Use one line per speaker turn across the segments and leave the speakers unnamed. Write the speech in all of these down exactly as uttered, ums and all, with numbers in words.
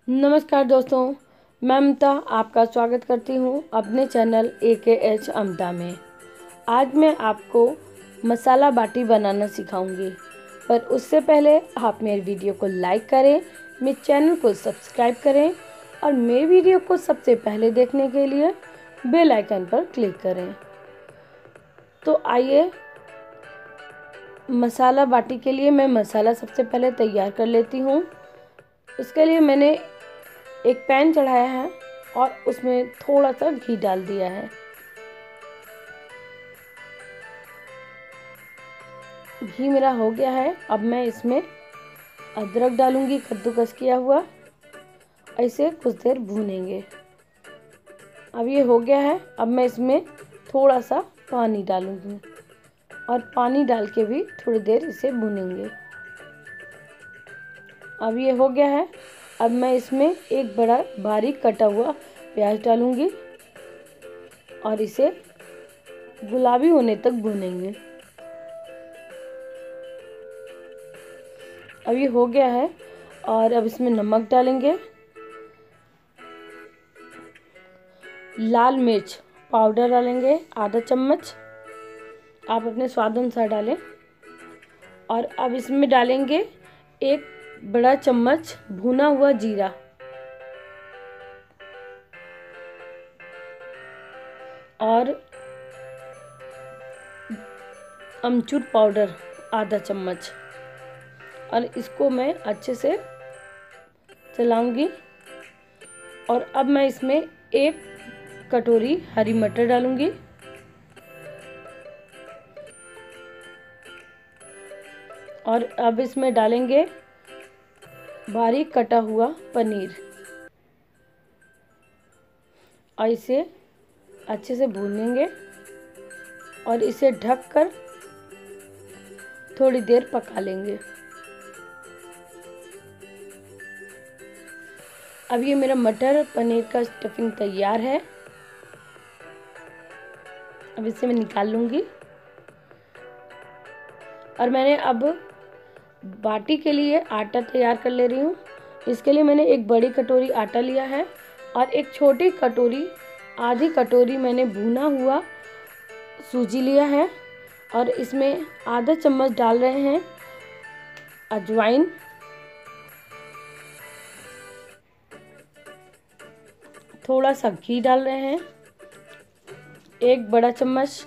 नमस्कार दोस्तों, मैं अमृता आपका स्वागत करती हूँ अपने चैनल ए के एच अमृता में। आज मैं आपको मसाला बाटी बनाना सिखाऊंगी, पर उससे पहले आप मेरे वीडियो को लाइक करें, मेरे चैनल को सब्सक्राइब करें और मेरे वीडियो को सबसे पहले देखने के लिए बेल आइकन पर क्लिक करें। तो आइए, मसाला बाटी के लिए मैं मसाला सबसे पहले तैयार कर लेती हूँ। इसके लिए मैंने एक पैन चढ़ाया है और उसमें थोड़ा सा घी डाल दिया है। घी मेरा हो गया है। अब मैं इसमें अदरक डालूंगी, कद्दूकस किया हुआ। ऐसे कुछ देर भूनेंगे। अब ये हो गया है। अब मैं इसमें थोड़ा सा पानी डालूंगी और पानी डाल के भी थोड़ी देर इसे भूनेंगे। अब ये हो गया है। अब मैं इसमें एक बड़ा बारीक कटा हुआ प्याज डालूंगी और इसे गुलाबी होने तक भूनेंगे। अब ये हो गया है और अब इसमें नमक डालेंगे, लाल मिर्च पाउडर डालेंगे आधा चम्मच, आप अपने स्वाद अनुसार डालें। और अब इसमें डालेंगे एक बड़ा चम्मच भुना हुआ जीरा और अमचूर पाउडर आधा चम्मच, और इसको मैं अच्छे से चलाऊंगी। और अब मैं इसमें एक कटोरी हरी मटर डालूंगी और अब इसमें डालेंगे बारीक कटा हुआ पनीर और इसे अच्छे से भूनेंगे और इसे ढककर थोड़ी देर पका लेंगे। अब ये मेरा मटर पनीर का स्टफिंग तैयार है। अब इसे मैं निकाल लूँगी और मैंने अब बाटी के लिए आटा तैयार कर ले रही हूँ। इसके लिए मैंने एक बड़ी कटोरी आटा लिया है और एक छोटी कटोरी आधी कटोरी मैंने भुना हुआ सूजी लिया है और इसमें आधा चम्मच डाल रहे हैं अजवाइन, थोड़ा सा घी डाल रहे हैं एक बड़ा चम्मच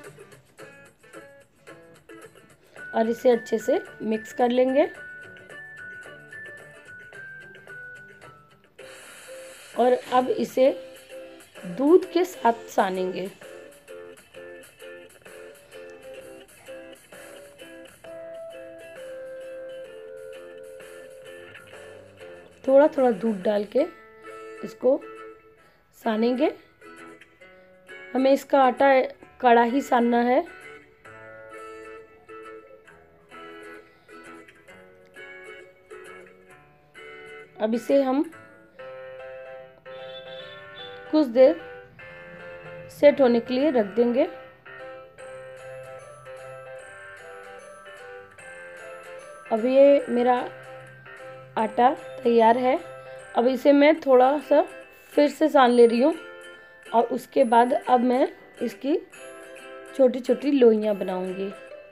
और इसे अच्छे से मिक्स कर लेंगे। और अब इसे दूध के साथ सानेंगे। थोड़ा थोड़ा दूध डाल के इसको सानेंगे। हमें इसका आटा कड़ा ही सानना है। अब इसे हम कुछ देर सेट होने के लिए रख देंगे। अब ये मेरा आटा तैयार है। अब इसे मैं थोड़ा सा फिर से सान ले रही हूँ और उसके बाद अब मैं इसकी छोटी छोटी लोइयाँ बनाऊंगी।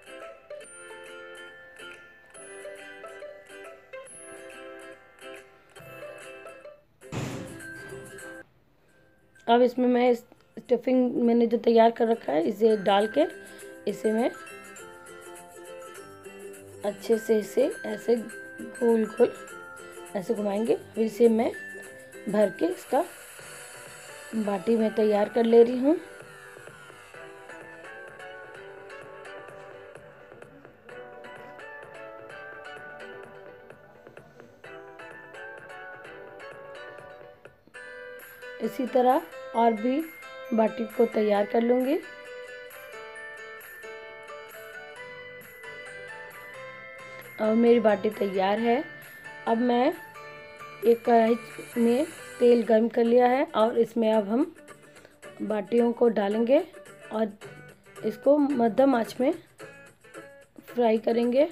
अब इसमें मैं स्टफिंग मैंने जो तैयार कर रखा है इसे डाल के इसे मैं अच्छे से इसे ऐसे गोल गोल ऐसे घुमाएंगे। फिर इसे मैं भर के इसका बाटी में तैयार कर ले रही हूँ। इसी तरह और भी बाटी को तैयार कर लूँगी। और मेरी बाटी तैयार है। अब मैं एक कढ़ाई में तेल गर्म कर लिया है और इसमें अब हम बाटियों को डालेंगे और इसको मध्यम आंच में फ्राई करेंगे।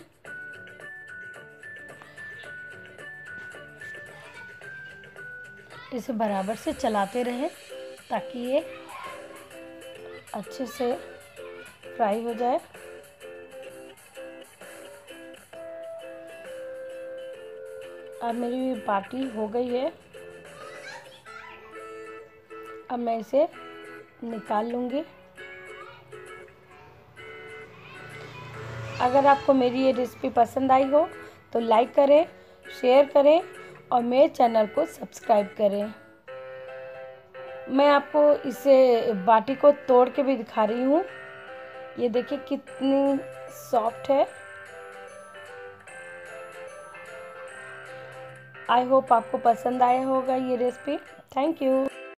इसे बराबर से चलाते रहें ताकि ये अच्छे से फ्राई हो जाए। अब मेरी बाटी हो गई है। अब मैं इसे निकाल लूँगी। अगर आपको मेरी ये रेसिपी पसंद आई हो तो लाइक करें, शेयर करें और मेरे चैनल को सब्सक्राइब करें। मैं आपको इसे बाटी को तोड़ के भी दिखा रही हूँ। ये देखिए कितनी सॉफ्ट है। आई होप आपको पसंद आया होगा ये रेसिपी। Thank you.